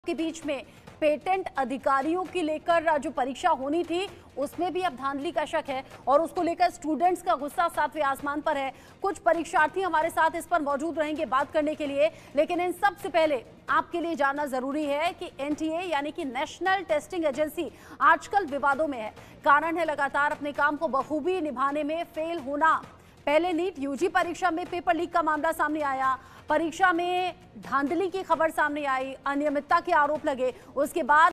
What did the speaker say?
के बीच में पेटेंट अधिकारियों की लेकर जो परीक्षा होनी थी उसमें भी अब धांधली का शक है और उसको लेकर स्टूडेंट्स का गुस्सा सातवें आसमान पर है। कुछ परीक्षार्थी हमारे साथ इस पर मौजूद रहेंगे बात करने के लिए, लेकिन इन सबसे पहले आपके लिए जानना जरूरी है कि एनटीए यानी कि नेशनल टेस्टिंग एजेंसी आजकल विवादों में है। कारण है लगातार अपने काम को बखूबी निभाने में फेल होना। पहले नीट यूजी परीक्षा में पेपर लीक का मामला सामने आया, परीक्षा में धांधली की खबर सामने आई, अनियमितता के आरोप लगे, उसके बाद